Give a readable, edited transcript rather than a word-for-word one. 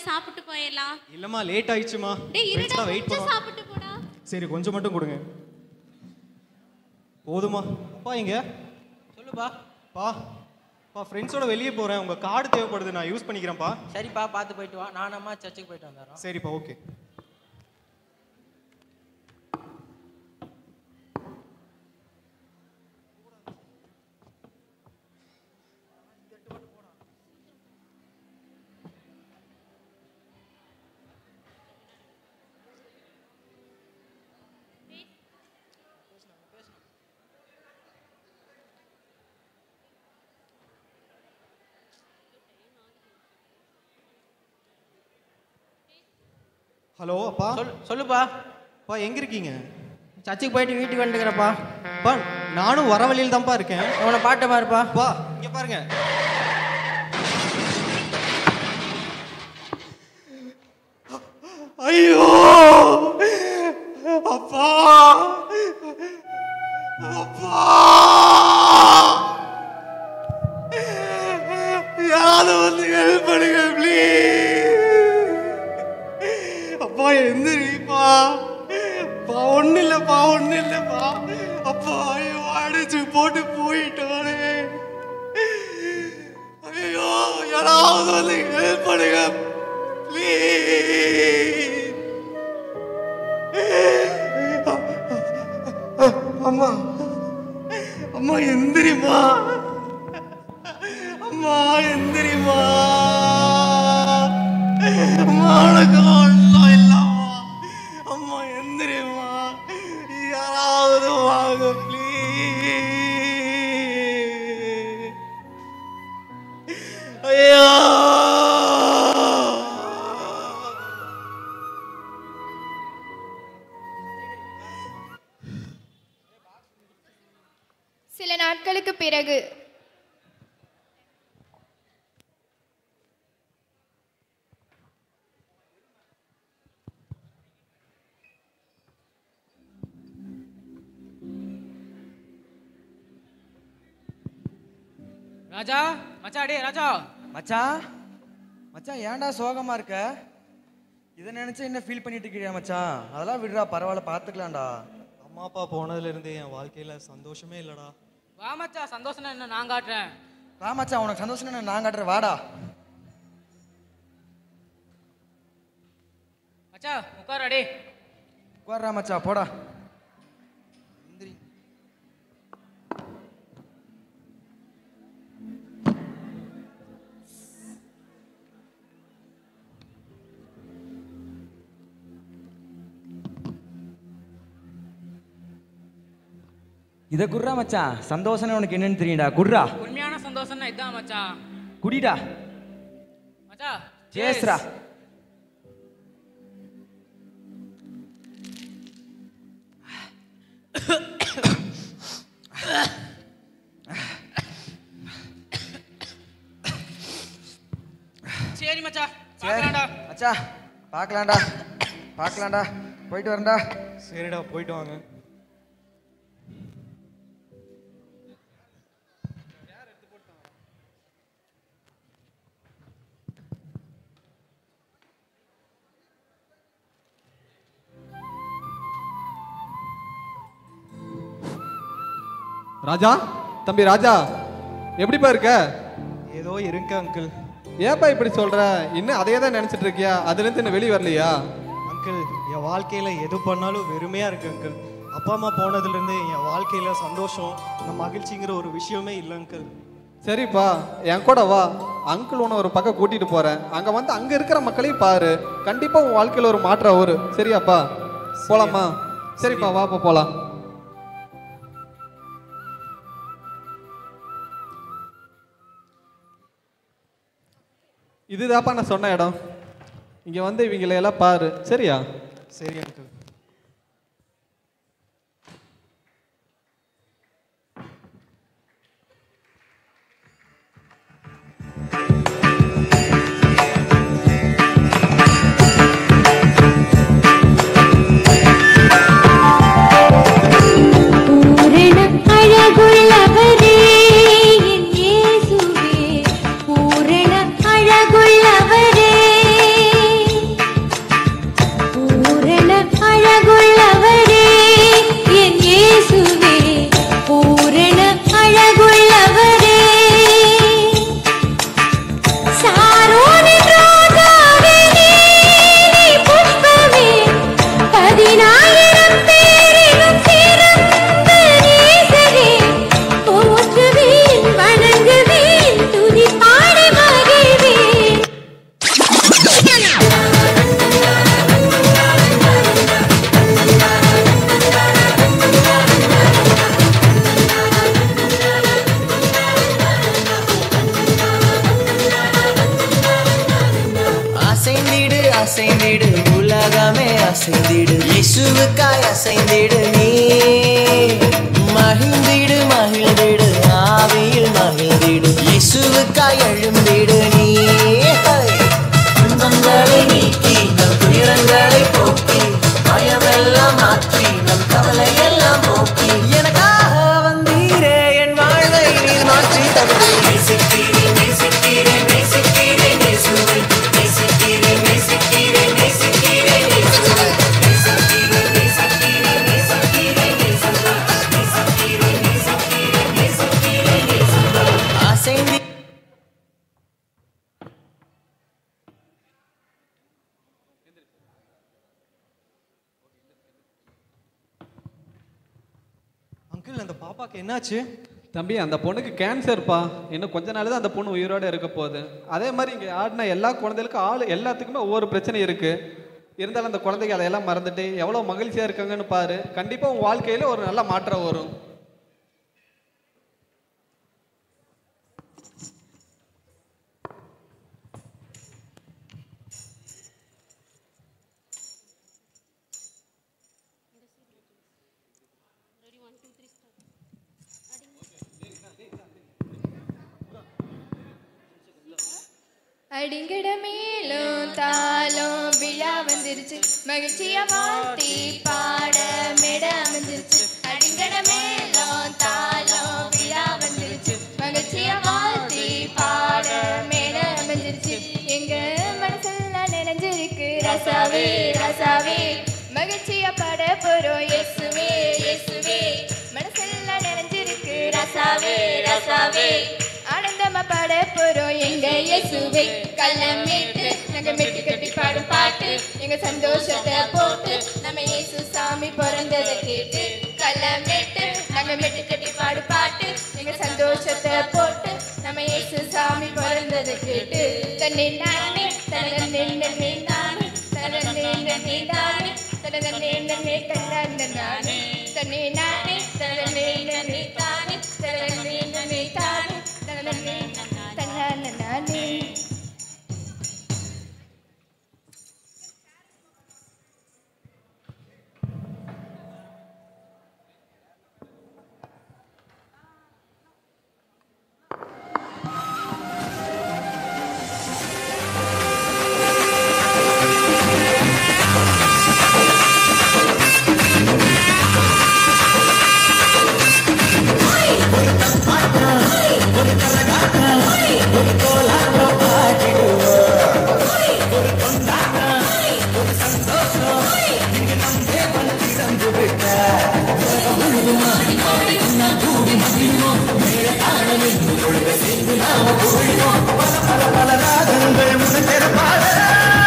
சாப்பிட்டு போயிடலாம். இல்லம்மா லேட் ஆயிடுச்சுமா. டேய் இருடா வெயிட் கொஞ்சம் பண்ணு. சாப்பிட்டு போடா. சரி கொஞ்சம் மட்டும் கொடுங்க. போதுமா? அப்பா இங்க சொல்லுப்பா. பா ஃப்ரெண்ட்ஸோட வெளியே போறேன். உங்க கார்டு தேவைப்படுது, நான் யூஸ் பண்ணிக்கிறேன்ப்பா. சரிப்பா, பார்த்து போயிட்டு வா. நானம்மா சர்ச்சுக்கு போயிட்டு வந்துடுறோம். சரிப்பா, ஓகே. ஹலோ அப்பா. சொல்லுப்பா. அப்பா எங்க இருக்கீங்க? சர்ச்சுக்கு போயிட்டு வீட்டுக்கு வந்துக்கிறப்பா. அப்பா நானும் வர வழியில் தான்ப்பா இருக்கேன். உன்னை பாட்ட பாருப்பா. அப்பா இங்க பாருங்க. ஐயோ அப்பா அப்பா, யாராவது வந்து ஹெல்ப் பண்ணுங்க ப்ளீஸ். அப்பா எந்திரிப்பா. ஒன்றும் இல்லைப்பா. அப்பா ஐயோ அடிச்சு போட்டு போயிட்டானே. ஐயோ யாராவது வந்து ஹெல்ப் பண்ணுங்க ப்ளீஸ். அம்மா எந்திரிமா. அம்மா எந்திரிமா. அம்மா உனக்கு ஒன்றும் இல்லம்மா. அம்மா எந்திரிமா. யாராவது வாங்க ப்ளீஸ். ஐயா சில நாட்களுக்கு பிறகு ராஜா மச்சா, டே ராஜா மச்சான் ஏன்டா சோகமா இருக்க? இதை நினைச்சு என்ன ஃபீல் பண்ணிட்டு இருக்கியா மச்சான்? அதெல்லாம் விடுறா, பரவாயில்ல, பார்த்துக்கலாம்டா. அம்மா அப்பா போனதுல இருந்து என் வாழ்க்கையில சந்தோஷமே இல்லடா. வா மச்சா, சந்தோஷம் என்ன நான் காட்டுறேன். வா மச்சான், உனக்கு சந்தோஷம் என்ன நான் காட்டுறேன், வாடா. மச்சா உட்காரா. டே உட்கார்றா மச்சான், போடா. இதை குர்ரா மச்சான், சந்தோஷம் உனக்கு என்னன்னு தெரியும்டா, குர்ரா. உண்மையான சந்தோஷம்னா இதான் மச்சான். குடிடா மச்சா. சேஸ்ரா. சரி மச்சா, பார்க்கலாம்டா. மச்சா பார்க்கலாம்டா, போயிட்டு வரேன்டா. சரிடா, போயிட்டு வாங்க. ராஜா, தம்பி ராஜா, எப்படிப்பா இருக்க? ஏதோ இருங்க அங்கிள். ஏப்பா இப்படி சொல்ற? இன்னும் அதே தான் நினைச்சிட்டு இருக்கியா? அதுல இருந்து இன்னும் வெளியே வரலையா? அங்கிள் என் வாழ்க்கையில எது பண்ணாலும் வெறுமையா இருக்கு அங்கிள். அப்பா அம்மா போனதுல இருந்து என் வாழ்க்கையில சந்தோஷம், இந்த மகிழ்ச்சிங்கிற ஒரு விஷயமே இல்லை அங்கிள். சரிப்பா, என் கூட வா. அங்கிள் உன்னை ஒரு பக்கம் கூட்டிட்டு போறேன். அங்க வந்து அங்க இருக்கிற மக்களையும் பாரு. கண்டிப்பா உன் வாழ்க்கையில ஒரு மாற்றம் வரும். சரியாப்பா? போலாமா? சரிப்பா, வாப்பா போலாம். இதுதாப்பா நான் சொன்ன இடம். இங்க வந்து இவங்களை எல்லாம் பாரு. சரியா? சரி அங்கிள். அழகுள்ளவரே அசைந்திடு அசைந்திடு உலகமே அசைந்திடு இயேசுவுக்காய் அசைந்திடு நீ மகிழ்ந்திடு மகிழ்ந்திடு ஆவியில் மகிழ்ந்திடு இயேசுவுக்காய் எழும்பிடு நீ துன்பங்களை நீக்கி நம் துயரங்களை போக்கி பயமெல்லாம் மாற்றி நம் கவலை எல்லாம் போக்கி எனக்காக வந்தீரே என் வாழ்வை நீர் மாற்றி தந்தீர் நேசிக்கிறேன் நேசிக்கிறேன் நேசிக்கிறேன் இயேசுவை நேசிக்கிறேன் நேசிக்கிறேன் நேசிக்கிறேன் இயேசுவை நேசிக்கிறேன் நேசிக்கிறேன் நேசிக்கிறேன் இயேசுவை நேசிக்கிறேன் நேசிக்கிறேன் நேசிக்கிறேன் இயேசுவை அசைந்தி அங்கிள் அந்த பாப்பாக்கு என்னாச்சு? தம்பி அந்த பொண்ணுக்கு கேன்சர்ப்பா. இன்னும் கொஞ்ச நாள் தான் அந்த பொண்ணு உயிரோட இருக்க போகுது. அதே மாதிரி இங்கே ஆடின எல்லா குழந்தைகளுக்கும் எல்லாத்துக்குமே ஒவ்வொரு பிரச்சனை இருக்கு. இருந்தாலும் அந்த குழந்தைங்க அதையெல்லாம் மறந்துட்டு எவ்வளோ மகிழ்ச்சியா இருக்காங்கன்னு பாரு. கண்டிப்பா உன் வாழ்க்கையில ஒரு நல்ல மாற்றம் வரும். அடிங்கட மேலும் தாளம் விழா வந்துருச்சு மகிழ்ச்சியா மாத்தி பாட மேட அமைஞ்சிருச்சு அடிங்கட மேலும் தாளம் விழா வந்துருச்சு மகிழ்ச்சியா மாத்தி பாட மேட அமைஞ்சிருச்சு எங்க மனசெல்லாம் நினைஞ்சிருக்கு ரசாவே ரசாவே மகிழ்ச்சியா பாட போறோம் இயேசுவே இயேசுவே மனசெல்லாம் நிறைஞ்சிருக்கு ரசாவே ரசாவே ஆனந்தமா பாட போறோம் எங்க இயேசுவே கல்லமேட்டு நாங்க மெட்டி கட்டி பாடும் பாட்டு எங்க சந்தோஷத்தை போட்டு நம்ம இயேசு சாமி பிறந்ததை கேட்டு கல்லமேட்டு நாங்க மெட்டி கட்டி பாடும் பாட்டு எங்க சந்தோஷத்தை போட்டு நம்ம இயேசு சாமி பிறந்ததை கேட்டு தன்னை நானே தன்னை நன்னே நானே தன்னை நன்னே நானே தன்னை நன்னே தன்னை நானே தன்னை நானே தன்னை நன்னே தானே தன்னை நன்னே தானே தன்னானே பல ராகங்கள் முன்னேற பாட